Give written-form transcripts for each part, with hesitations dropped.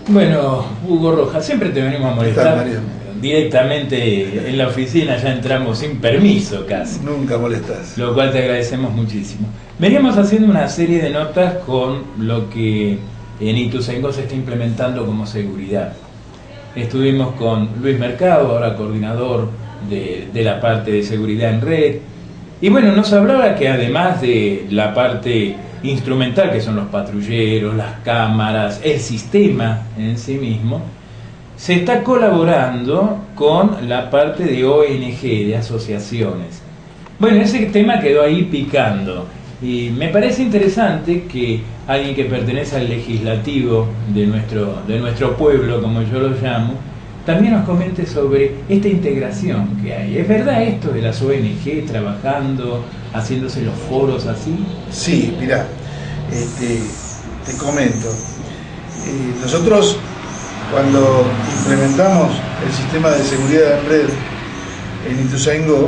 Bueno, Hugo Rojas, siempre te venimos a ¿Qué tal, molestar. Mario? Directamente en la oficina ya entramos sin permiso casi, Nunca molestas. lo cual te agradecemos muchísimo. Veníamos haciendo una serie de notas con lo que en Ituzaingó se está implementando como seguridad. Estuvimos con Luis Mercado, ahora coordinador de la parte de seguridad en red. Y bueno, nos hablaba que además de la parte instrumental, que son los patrulleros, las cámaras, el sistema en sí mismo, se está colaborando con la parte de ONG, de asociaciones. Bueno, ese tema quedó ahí picando. Y me parece interesante que alguien que pertenece al legislativo de nuestro pueblo, como yo lo llamo, también nos comente sobre esta integración que hay. ¿Es verdad esto de las ONG trabajando, haciéndose los foros así? Sí, mirá, te comento. Nosotros, cuando implementamos el sistema de seguridad en red en Ituzaingó,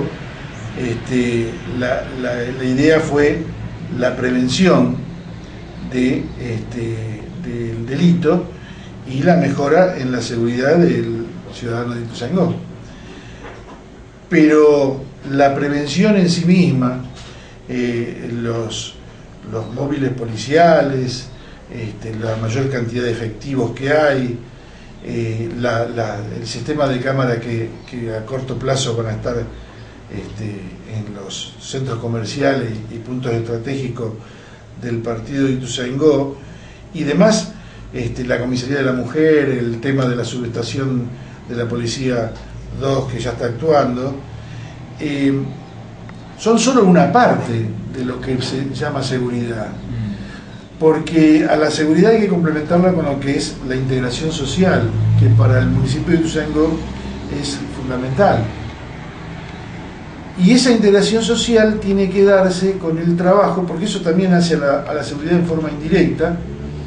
la idea fue la prevención del delito y la mejora en la seguridad del ciudadano de Ituzaingó. Pero la prevención en sí misma, los móviles policiales, la mayor cantidad de efectivos que hay, el sistema de cámara que a corto plazo van a estar en los centros comerciales y puntos estratégicos del partido de Ituzaingó y demás, la comisaría de la mujer, el tema de la subestación de la policía 2 que ya está actuando, son solo una parte de lo que se llama seguridad, porque a la seguridad hay que complementarla con lo que es la integración social, que para el municipio de Ituzaingó es fundamental. Y esa integración social tiene que darse con el trabajo, porque eso también hace a la seguridad en forma indirecta,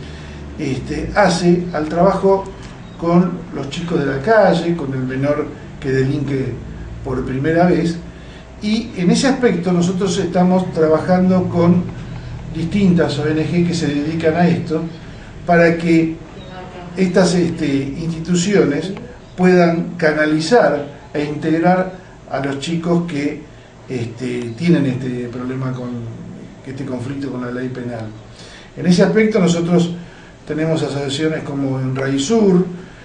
hace al trabajo con los chicos de la calle, con el menor que delinque por primera vez, y en ese aspecto nosotros estamos trabajando con distintas ONG que se dedican a esto, para que estas instituciones puedan canalizar e integrar a los chicos que tienen este problema, este conflicto con la ley penal. En ese aspecto nosotros tenemos asociaciones como en Raizur,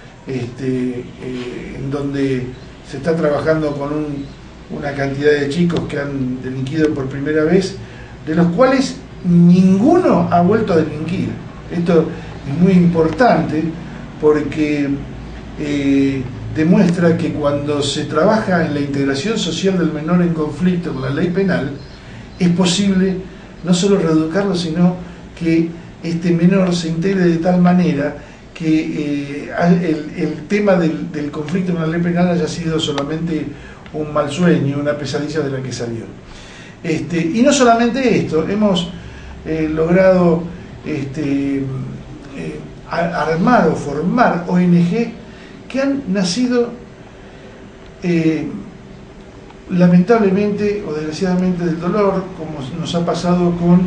en donde se está trabajando con una cantidad de chicos que han delinquido por primera vez, de los cuales ninguno ha vuelto a delinquir. Esto es muy importante porque demuestra que cuando se trabaja en la integración social del menor en conflicto con la ley penal, es posible no solo reeducarlo, sino que este menor se integre de tal manera que el tema del conflicto con la ley penal haya sido solamente un mal sueño, una pesadilla de la que salió. Y no solamente esto, hemos logrado armar o formar ONG que han nacido lamentablemente o desgraciadamente del dolor, como nos ha pasado con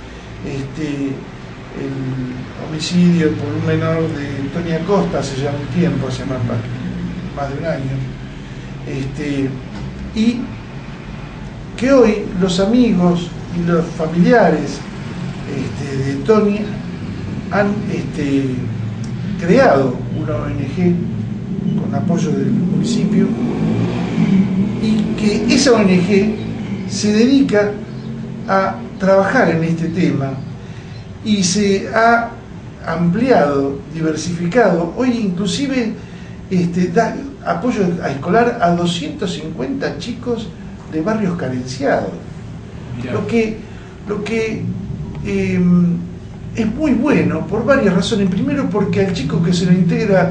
el homicidio por un menor de Tony Acosta hace ya un tiempo, hace más de un año, y que hoy los amigos y los familiares de Tony han creado una ONG con apoyo del municipio, y que esa ONG se dedica a trabajar en este tema y se ha ampliado, diversificado. Hoy inclusive da apoyo escolar a 250 chicos de barrios carenciados. Lo que es muy bueno por varias razones. Primero, porque al chico que se lo integra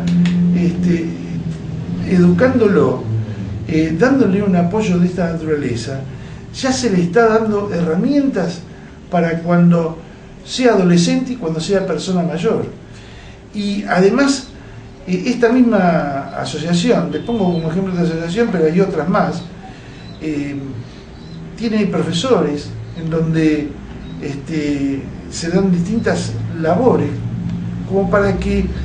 educándolo, dándole un apoyo de esta naturaleza, ya se le está dando herramientas para cuando sea adolescente y cuando sea persona mayor. Y además, esta misma asociación, les pongo como ejemplo de asociación, pero hay otras más, tiene profesores en donde se dan distintas labores como para que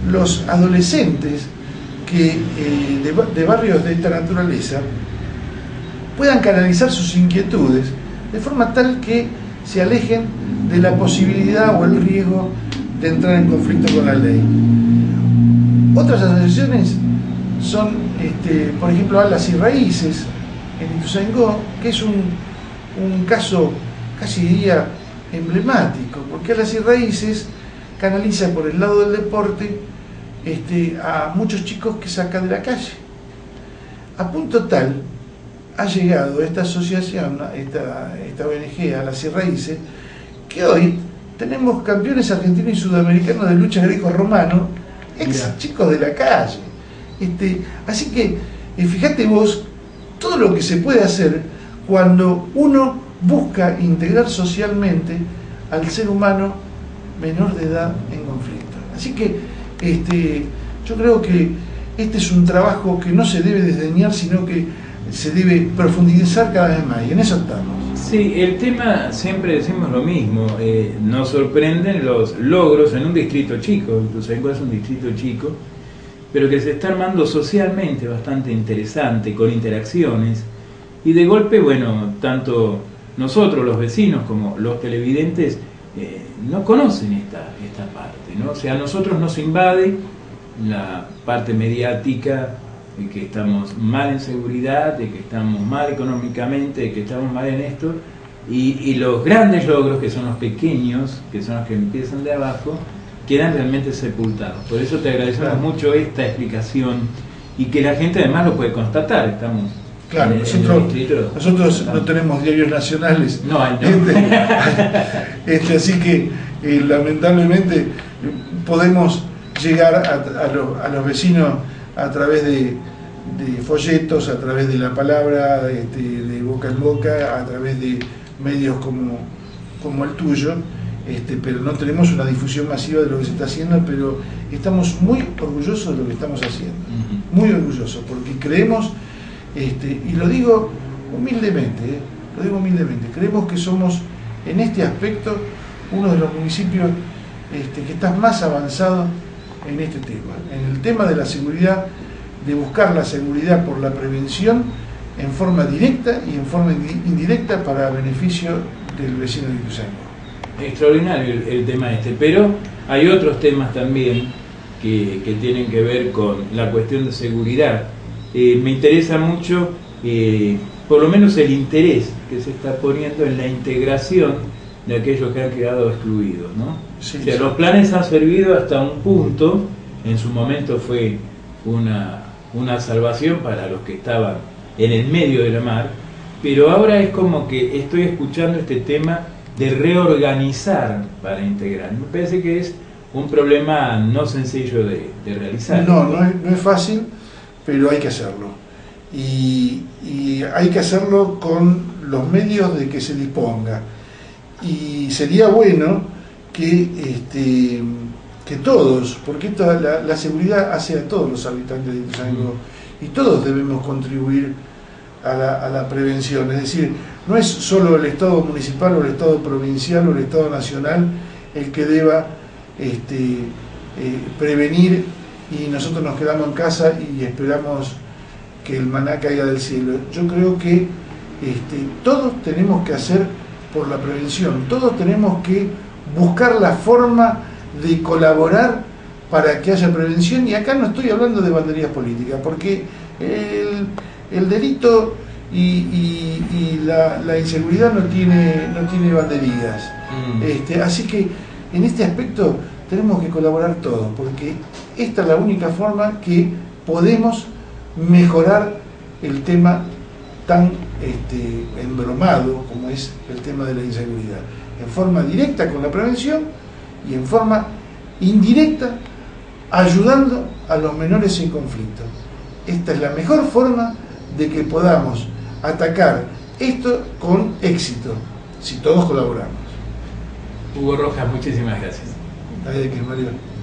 los adolescentes que, de barrios de esta naturaleza puedan canalizar sus inquietudes de forma tal que se alejen de la posibilidad o el riesgo de entrar en conflicto con la ley. Otras asociaciones son, por ejemplo, Alas y Raíces en Ituzaingó, que es un caso, casi diría, emblemático, porque Alas y Raíces canaliza por el lado del deporte a muchos chicos que saca de la calle. A punto tal ha llegado esta asociación, esta ONG, Alas y Raíces, que hoy tenemos campeones argentinos y sudamericanos de lucha greco-romano, ex chicos de la calle. Así que, fíjate vos, todo lo que se puede hacer cuando uno busca integrar socialmente al ser humano menor de edad en conflicto. Así que yo creo que este es un trabajo que no se debe desdeñar, sino que se debe profundizar cada vez más, y en eso estamos. Sí, el tema, siempre decimos lo mismo, nos sorprenden los logros en un distrito chico. Ituzaingó es un distrito chico, pero que se está armando socialmente bastante interesante, con interacciones, y de golpe, bueno, tanto nosotros los vecinos como los televidentes no conocen esta parte, ¿no? O sea, a nosotros nos invade la parte mediática de que estamos mal en seguridad, de que estamos mal económicamente, de que estamos mal en esto, y los grandes logros, que son los pequeños, que son los que empiezan de abajo, quedan realmente sepultados. Por eso te agradecemos mucho esta explicación, y que la gente además lo puede constatar. Estamos claro, nosotros no tenemos diarios nacionales, no hay, así que lamentablemente podemos llegar a los vecinos a través de folletos, a través de la palabra, de boca en boca, a través de medios como el tuyo, pero no tenemos una difusión masiva de lo que se está haciendo, pero estamos muy orgullosos de lo que estamos haciendo, muy orgullosos, porque creemos, y lo digo humildemente, creemos que somos en este aspecto uno de los municipios que está más avanzado en este tema, en el tema de la seguridad, de buscar la seguridad por la prevención en forma directa y en forma indirecta para beneficio del vecino de Ituzaingó. Extraordinario el tema pero hay otros temas también que tienen que ver con la cuestión de seguridad. Me interesa mucho, por lo menos el interés que se está poniendo en la integración de aquellos que han quedado excluidos, ¿no? Sí, o sea, los planes han servido hasta un punto, en su momento fue una salvación para los que estaban en el medio de la mar, pero ahora es como que estoy escuchando este tema de reorganizar para integrar. Me parece que es un problema no sencillo de realizar. No es fácil, pero hay que hacerlo. Y hay que hacerlo con los medios de que se disponga. Y sería bueno que todos, porque la seguridad hace a todos los habitantes de Ituzaingó, y todos debemos contribuir a la prevención. Es decir, no es solo el Estado municipal o el Estado provincial o el Estado nacional el que deba prevenir, y nosotros nos quedamos en casa y esperamos que el maná caiga del cielo. Yo creo que todos tenemos que hacer por la prevención, todos tenemos que buscar la forma de colaborar para que haya prevención, y acá no estoy hablando de banderías políticas, porque el delito y la inseguridad no tiene banderías. Así que en este aspecto tenemos que colaborar todos, porque esta es la única forma que podemos mejorar el tema tan embromado como es el tema de la inseguridad, en forma directa con la prevención y en forma indirecta ayudando a los menores en conflicto. Esta es la mejor forma de que podamos atacar esto con éxito, si todos colaboramos. Hugo Rojas, muchísimas gracias. Ay, de qué, Mario.